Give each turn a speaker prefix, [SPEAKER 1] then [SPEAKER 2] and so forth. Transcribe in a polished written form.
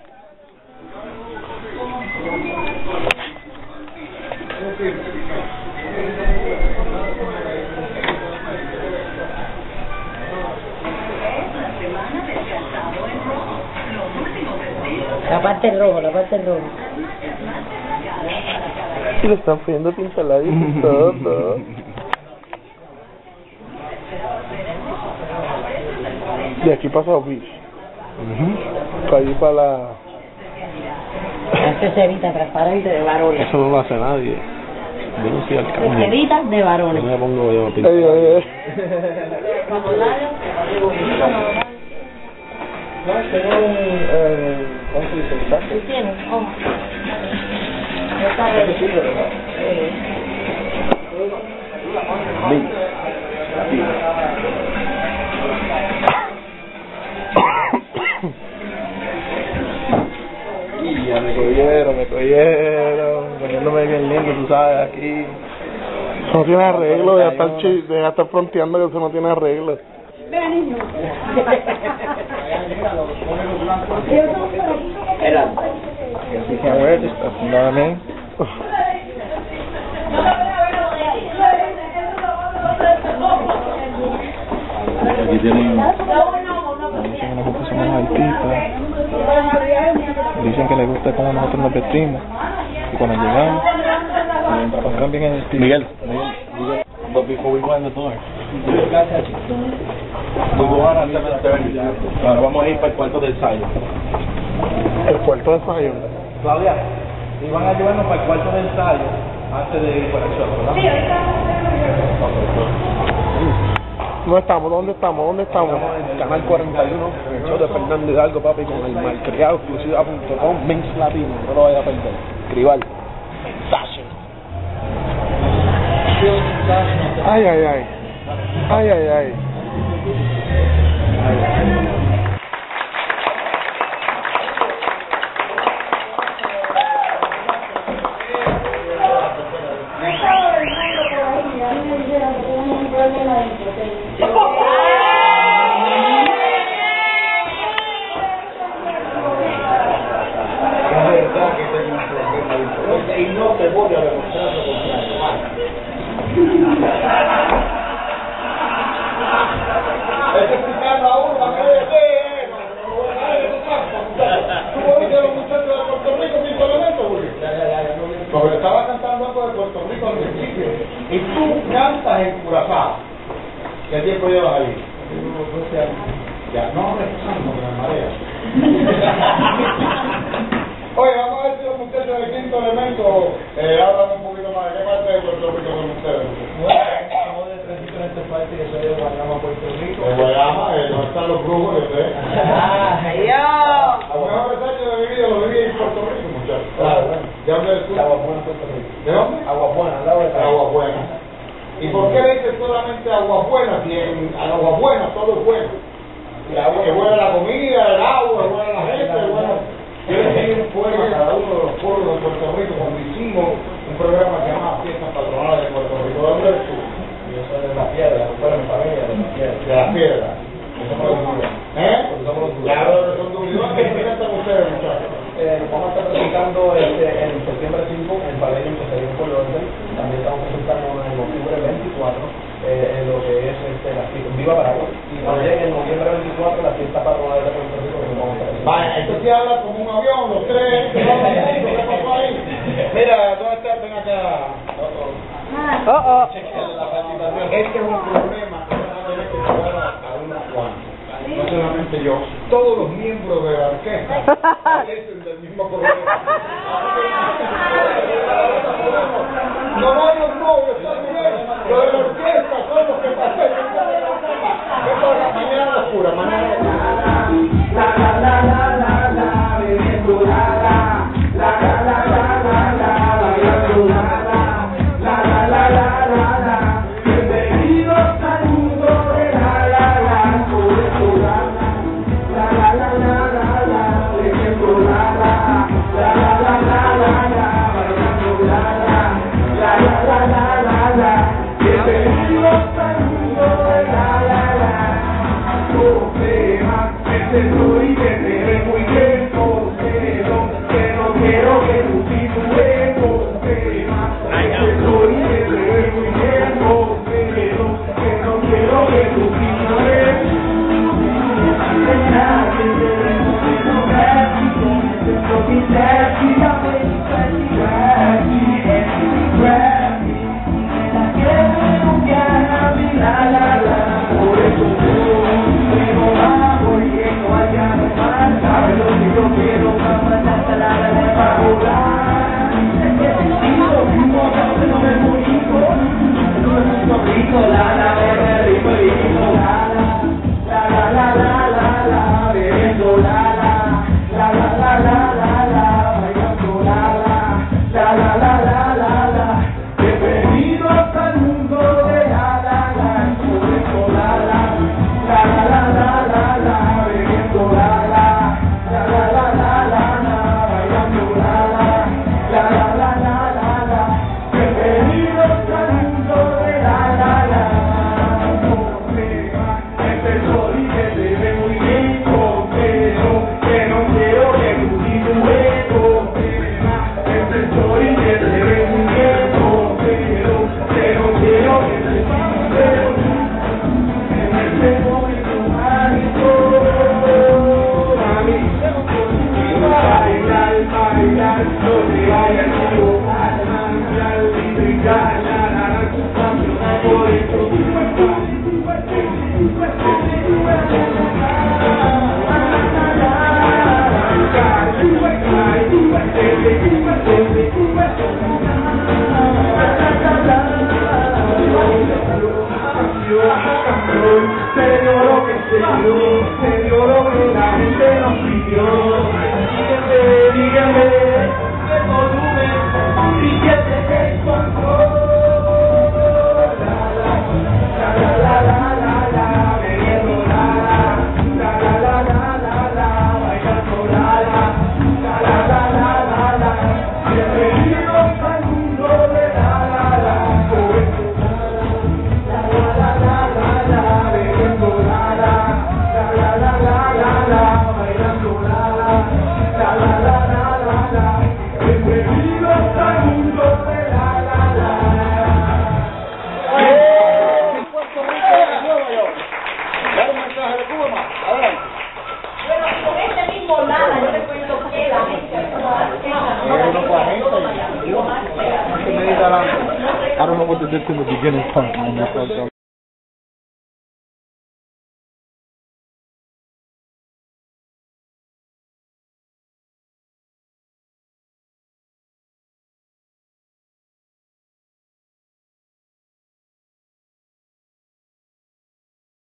[SPEAKER 1] La parte roja.
[SPEAKER 2] Y le están pidiendo pintaladito y todo. De aquí pasa Beach. Para allí para la...
[SPEAKER 1] Esta cerita transparente de varones.
[SPEAKER 2] Eso no lo hace nadie. Yo no soy alcalde.
[SPEAKER 1] Cerita de varones.
[SPEAKER 2] Yo me pongo yo a pintar. No, tengo un... ¿cómo se dice?
[SPEAKER 1] ¿Tú tienes? Oh. Está bien.
[SPEAKER 2] Sí, ¿verdad? Y ya me cogieron, poniéndome bien lindo, tú sabes, aquí. Eso no tiene arreglo, ya estar fronteando que eso no tiene arreglo.
[SPEAKER 1] Espera, niño.
[SPEAKER 2] Espera. You can't wear this stuff, you know what I mean? Aquí tienen... Dicen que nosotros somos artistas. Dicen que les gusta cómo nosotros nos vestimos. Y cuando llegamos, nos cambian el estilo. Miguel. But before we go in the door. Ahora vamos a ir para el cuarto de ensayo. ¿El cuarto de ensayo? Claudia, iban a llevarnos para el cuarto de ensayo antes de ir para el show, ¿verdad? Sí, ahorita. ¿Dónde estamos? Estamos en Canal 41, el show de Fernando Hidalgo, papi, con el malcriado exclusiva.com, Mix Latino, no lo vaya a perder. Tribal. Ay. Y no te voy a demostrar lo contrario. Hay que explicarlo a uno para que vea qué es. ¿Tú oíste a los muchachos de Puerto Rico sin elemento, Julio? Porque estaba cantando algo de Puerto Rico al principio. Y tú cantas en Curazao. ¿Qué tiempo llevas ahí? 12 años. Ya, no rezando, que me marea. Oye, vamos a ver si los muchachos del quinto elemento hablan un poquito más. ¿De qué parte de Puerto Rico son ustedes? Somos de tres diferentes partes, que soy de Guayama, Puerto Rico. De Guayama, donde están los brujos, yo sé. Los mejores años de mi vida lo viví en Puerto Rico, muchachos. ¿De dónde eres tú? De Agua Buena, Puerto Rico. ¿De dónde? Agua Buena, al lado de Agua Buena. ¿Y por qué le dices solamente Agua Buena? Si en Agua Buena todo es bueno. Es buena la comida, el agua, es buena la gente, es buena... Yo le pedí un poema a cada uno de los pueblos de Puerto Rico cuando hicimos un programa que se llama Fiestas Patronales de Puerto Rico. ¿De dónde eres tú? Yo soy de La Piedra, fuera mi familia de La Piedra. De La Piedra. Somos los duros. Claro, son duros. ¿Qué presentan ustedes, muchachos? Vamos a estar presentando en septiembre 5 en Pabellón, que sería en Pueblo Orden. También estamos presentando en octubre 24 en lo que es la fiesta Viva Paraguay. Y también en noviembre 24 la fiesta patronal de Puerto Rico que nos vamos a hacer. Vaya, esto sí habla como un avión, los tres. ¿Qué pasó ahí? Mira, ¿dónde está? Ven acá. Este es un problema que van a tener que llevar a una cuanta. No solamente yo, todos los miembros de la orquesta padecen del mismo problema. No, yo estoy bien. Los de la orquesta son los que padecen. Mañana la cura,
[SPEAKER 3] this in the beginning part when you